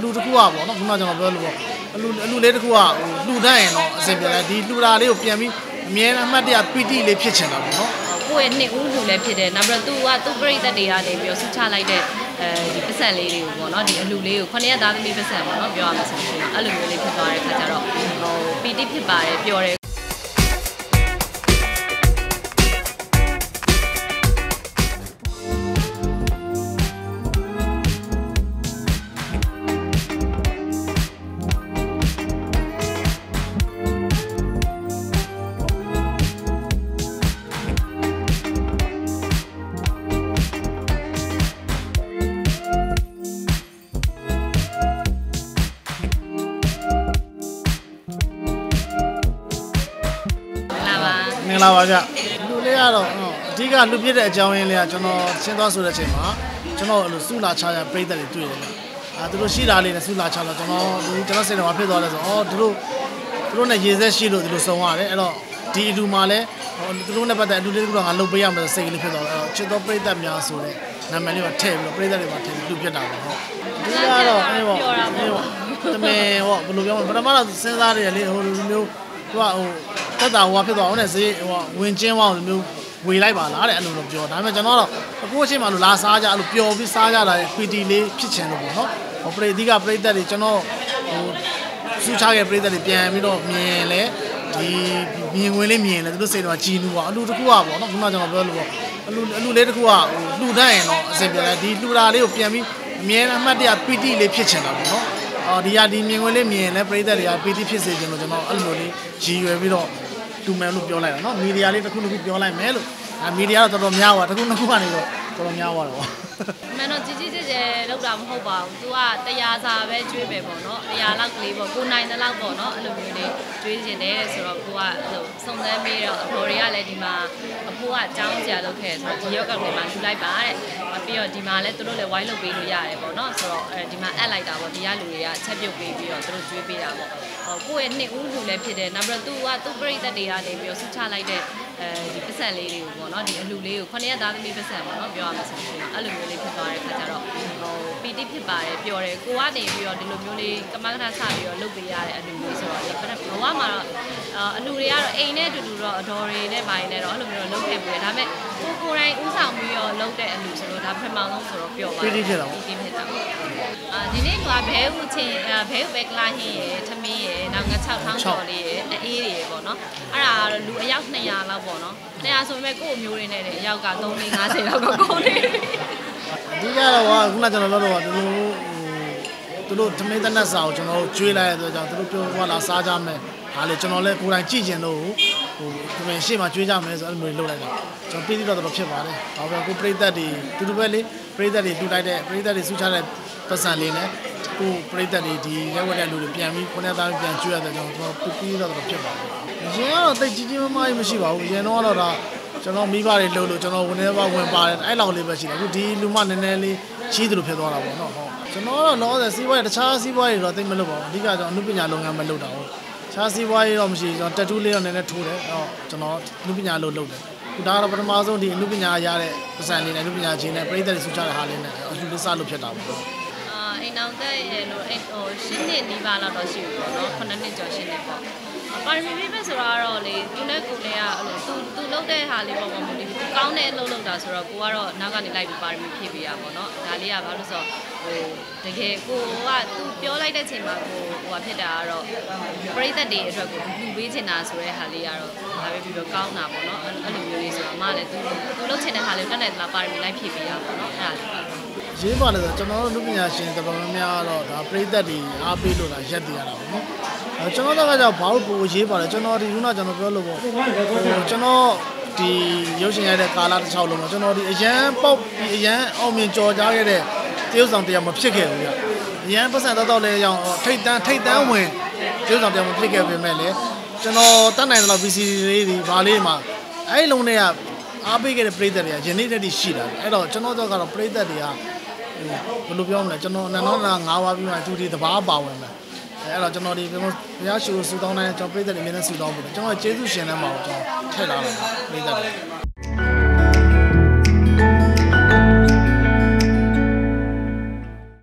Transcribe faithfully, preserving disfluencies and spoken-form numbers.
လူတစ်ခုอ่ะပေါ့နော်ခုနကျွန်တော်ပြောလို့ပေါ့အလူအလူလေးတစ်ခုอ่ะဟိုလူတန်းရင်တော့အဆင်ပြေတယ်ဒီလူတာလေးကိုပြန်ပြီးအမြဲတမ်းအမှတ်တရပီတိလေးဖြစ်ချင်တာပေါ့နော်ကိုယ့်ရဲ့နှစ်ဦးလူလည်းဖြစ်တယ်နောက်ပြီးတော့သူကသူ့ပြိတ္တတွေကနေပြီးတော့ဆူချလိုက်တဲ့အဲဒီပတ်စံလေးတွေကိုပေါ့နော်ဒီအလူလေးကိုခொနစ်ရက်သားသမီးပတ်စံပေါ့နော်ပြောရမှာဆိုရင်အဲ့လိုမျိုးလေးဖြစ်သွားတဲ့ခါကျတော့ဟိုပီတိဖြစ်ပါတယ်ပျော်တယ်မင်္ဂလာပါဗျလူလေးကတော့အဓိကလူပြည့်တဲ့အကြောင်းရင်းလေးကကျွန်တော်ရှင်းသွားဆိုတဲ့အချိန်မှာကျွန်တော်အဲ့လိုစုလာချရပြိတ္တတွေတွေ့တယ်ဗျအာသူတို့ရှိတာလေးနဲ့စုလာချတော့ကျွန်တော်ဒီကျွန်တော်စိတ်ထဲမှာဖြစ်သွားတယ်ဆိုအော်သူတို့သူတို့နဲ့ရေစက်ရှိလို့ဒီလိုစုံရတယ်အဲ့တော့ဒီအလူမှာလည်းသူတို့နဲ့ပတ်သက်အလူလေးကတော့ငါလုပ်ပေးရမယ်စိတ်ကလေးဖြစ်သွားတယ်အဲ့တော့ချစ်တော်ပြိတ္တများဆိုတဲ့နာမည်လေးပါထည့်ပြီးတော့ပြိတ္တတွေပါထည့်ပြီးလူပြတ်တာပေါ့ဟုတ်ဒီကတော့အဲ့ပေါ့အဲ့ပေါ့တမင်ဟောဘယ်လိုပြောမလဲပထမတော့စဉ်းစားရတယ်လေဟိုလိုမျိုးသူကဟိုတက်တာဟိုဖြစ်သွားအောင်နဲ့ဈေးဟိုဝင်ချင်းဝအောင်လိုမျိုးဝေလိုက်ပါလားတဲ့အဲ့လိုတော့ပြောဒါပေမဲ့ကျွန်တော်တော့အခုအချိန်မှလို့လာစားကြအဲ့လိုပျော်ပြီးစားကြတာပီတီလေးဖြစ်ချင်လို့ပေါ့နော်ဟိုပရိသီကပရိသတ်တွေကျွန်တော်ဟိုစူးချခဲ့ပရိသတ်တွေပြန်ပြီးတော့မြင်လဲဒီမြင်ဝင်လေးမြင်လဲသူတို့စိတ်တော့ကြည်နူပါအလူတစ်ခုอ่ะပေါ့နော်ခုနကျွန်တော်ပြောလို့ပေါ့အလူအလူလေးတစ်ခုอ่ะဟိုလှူတန်းရင်တော့အဆင်ပြေတယ်ဒီလှူတာလေးကိုပြန်ပြီးအမြဲတမ်းအမှတ်တရပီတီလေးဖြစ်ချင်တာပေါ့နော်အော်ဒီဟာဒီမြင်ဝင်လေးမြင်လဲပရိသတ်တွေကပီတီဖြစ်စေချင်လို့ကျွန်တော်အဲ့လိုလေးရည်ရွယ်ပြီးတော့လူမယ်လို့ပြောလိုက်တာနော်မီဒီယာလေးတစ်ခုတစ်ခုပြောလိုက်မယ်လို့အဲမီဒီယာတော့တော်တော်များသွားတစ်ခုနှစ်ခုကနေတော့တော်တော်များသွားတော့မန်တော့ကြီးကြီးကျယ်ကျယ်လောက်တာမဟုတ်ပါဘူး။ तू ကတရားစာပဲကျွေးပဲပေါ့နော်။တရားလောက်ကလေးပေါ့ကိုနိုင်တဲ့လောက်ပေါ့နော်အဲ့လိုမျိုးလေးကျွေးနေတယ်ဆိုတော့ကိုကအဲ့လိုစုံစမ်းပြီးတော့အဖေါ်တွေကလည်းဒီမှာအဖိုးကအကြောင်းစရာလုပ်ခဲ့ဆိုတော့ဒီရောက်ကလေးမှာယူလိုက်ပါတဲ့။ပြီးတော့ဒီမှာလည်းသူတို့လည်းဝိုင်းလုပ်ပေးလို့ရတယ်ပေါ့နော်။ဆိုတော့အဲဒီမှာအပ်လိုက်တာပေါ့ဒီကလူတွေကချက်ပြုတ်ပေးပြီးတော့သူတို့ကျွေးပေးတာပေါ့။ဟိုကိုယ့်ရဲ့နှစ်ဦးလူလည်းဖြစ်တယ်နောက်ပြီးတော့ तू ကသူ့ပြိတ္တတွေကနေပြီးတော့ဆူချလိုက်တဲ့အဲဒီပတ်စံလေးတွေကိုပေါ့နော်ဒီအလူလေးကိုခொနစ်ရက်သားသမီးပတ်စံပေါ့နော်ပြောရမှာဆိုရင်အဲ့လိုမျိုးလေးဖြစ်သွားတဲ့ခါကျတော့ဟိုပီတိဖြစ်ပါတယ်ပျော်တယ်ကိုကနေပြီးတော့ဒီလိုမျိုးလေးကမကထဆပြီးတော့လုပ်ပေးရတဲ့အလူမျိုးဆိုတော့ဘဝမှာတော့အလူတွေကတော့အိမ်နဲ့အတူတူတော့အတော်တွေနဲ့ပိုင်းနဲ့တော့အဲ့လိုမျိုးလုပ်ခဲ့ပြီးတယ်ဒါပေမဲ့ကိုကိုယ်တိုင်ဥဆောင်ပြီးတော့လုပ်တဲ့အလူဆိုတော့ဒါပထမဆုံးဆိုတော့ပျော်ပါတယ်ပီတိဖြစ်တာပေါ့ပီတိဖြစ်တာအာဒီနေ့ကဘဲဥချင်းဘဲဥပဲကလာဟင်းရယ်ထမင်းရယ်နောက်ငါ၆ထောင်းကျော်လေးရယ်အေးတွေရယ်ပေါ့နော်အဲ့ဒါကတော့လူအယောက်နှစ်ရာလောက်ပေါ့နော်နှစ်ရာဆိုပေမဲ့ကိုယ့်အမျိုးတွေနဲ့အယောက်ကသုံးလေးငါးဆယ်လောက်ကကုန်နေဒီကတော့ခုနကျွန်တော်ပြောတော့ဒီလိုသူတို့သမင်းတနတ်စာကိုကျွန်တော်ကျွေးလိုက်ရတဲ့ကြောင့်သူတို့ပြောသွားလာစားကြမယ်ဟာလေကျွန်တော်လည်းကိုယ်တိုင်ကြည့်ကျင်လို့ဟိုသမင်းရှေ့မှာကျွေးကြမယ်ဆိုအဲ့လိုမျိုးလုပ်လိုက်တာကျွန်တော်ပြည်ပြီးတော့တော့ဖြစ်ပါတယ်။ဘာလို့ကိုပရိသတ်တွေတူတူပဲလေပရိသတ်တွေတူလိုက်တဲ့ပရိသတ်တွေစူးချတဲ့ပတ်စံလေးနဲ့ကိုပရိသတ်တွေဒီရက်ဝက်တဲ့လူတွေပြန်ပြီးခုနကသားပြန်ကျွေးရတဲ့ကြောင့်ကျွန်တော်ပြည်ပြီးတော့တော့ဖြစ်ပါတယ်။ရင်ကတော့တိတ်ကြီးကြီးမားမားမရှိပါဘူး။ရင်တော့တော့ကျွန်တော်မိဘတွေလှုပ်လို့ကျွန်တော်ဝင်နေပါဝင်ပါတယ်အဲ့လောက်လေးပဲရှိတယ်အခုဒီလူမနည်းနည်းလေးကြီးသလိုဖြစ်သွားတာပေါ့နော်ဟုတ်ကျွန်တော်တော့လောဆယ်စီးပွားရေးတခြားစီးပွားရေးတော့သိမလုပ်ပါဘူးအဓိကကျွန်တော်အနုပညာလုပ်ငန်းပဲလုပ်တာဟုတ်တခြားစီးပွားရေးတော့မရှိကျွန်တော်တက်တူးလေးတော့နည်းနည်းထိုးတယ်ဟုတ်ကျွန်တော်အနုပညာလုပ်လုပ်တယ်ခုဒါကတော့ပထမဆုံးဒီအနုပညာရတဲ့ပတ်စံလေးနဲ့အနုပညာချင်းနဲ့ပြည်သက်တွေစူးချတဲ့ဟာလေးနဲ့အလူလေးစလို့ဖြစ်တာပေါ့အာအိမ်အောင်တဲ့ရေလို့အဲ့ဟိုရှင်းနှစ်နီးပါးလောက်တော့ရှိပြီပေါ့နော်ခုနှစ်နှစ်ကျော်ရှင်းနှစ်ပေါ့ပါရမီပြည့်မဲ့ဆိုတော့လေသူနဲ့ကိုလည်းအဲ့လိုသူသူလုပ်တဲ့ဟာလေးပေါ့ပေါ့ဒီသူကောင်းတဲ့အလုပ်လုပ်တာဆိုတော့ကိုကတော့နောက်ကနေလိုက်ပြီးပါရမီဖြည့်ပေးရပါတော့ဒါလေးကဘာလို့ဆိုဟိုတကယ်ကိုကသူပြောလိုက်တဲ့ချိန်မှာကိုဟိုဖြစ်တာကတော့ပရိသတ်တွေအတွက်ကိုလူပေးချင်တာဆိုတဲ့ဟာလေးကတော့ဒါပဲပြီးတော့ကောင်းတာပေါ့နော်အဲ့လိုမျိုးလေးဆိုတော့အမလည်းသူသူလုပ်ချင်တဲ့ဟာလေးတက်တဲ့လာပါရမီလိုက်ဖြည့်ပေးရပါတော့အဲ့ဒါရေးပါလို့ဆိုကျွန်တော်တို့လူပညာရှင်တော်တော်များများတော့ဒါပရိသတ်တွေအားပေးလို့လာရက်တည်ရတာပေါ့နော်အဲကျွန်တော်တို့ကကြောင့်ဘာလို့ပိုရေးပါလဲကျွန်တော်ဒီခုနကျွန်တော်ပြောလို့ပေါ့ကျွန်တော်ဒီရုပ်ရှင်ရတဲ့ကာလတစ်ချောင်းလုံးမှာကျွန်တော်ဒီအရန်ပေါက်ဒီအရန်အောင်မြင်ကြော်ကြားခဲ့တဲ့တရုတ်ဆောင်တရားမဖြစ်ခဲ့ဘူးဗျအရန်ပတ်စံတော့တော့လဲအောင်ထိတ်တန်းထိတ်တန်းဝင်တရုတ်ဆောင်တရားမဖြစ်ခဲ့ပေမဲ့လေကျွန်တော်တတ်နိုင်တဲ့လောက် ပီ စီ လေးတွေဘာလေးမှာအဲ့လုံးတွေကအားပေးခဲ့တဲ့ပရိသတ်တွေကယနေ့တည်းရှိတာအဲ့တော့ကျွန်တော်တို့ကတော့ပရိသတ်တွေကဘယ်လိုပြောမလဲကျွန်တော်နန်းတော်နာငါးပါးပြီးမှသူဒီတဘာပါဝင်မယ်အဲ့တော့ကျွန်တော်ဒီဘုရားရှိခိုးစူတောင်းတိုင်းကျွန်တော်ပြည်သက်တွေအများနဲ့စူတောင်းပြီးကျွန်တော်ကျေးဇူးရှင်တဲ့မှာကိုကျွန်တော်ထည့်လာတာပြည်သက်တွေ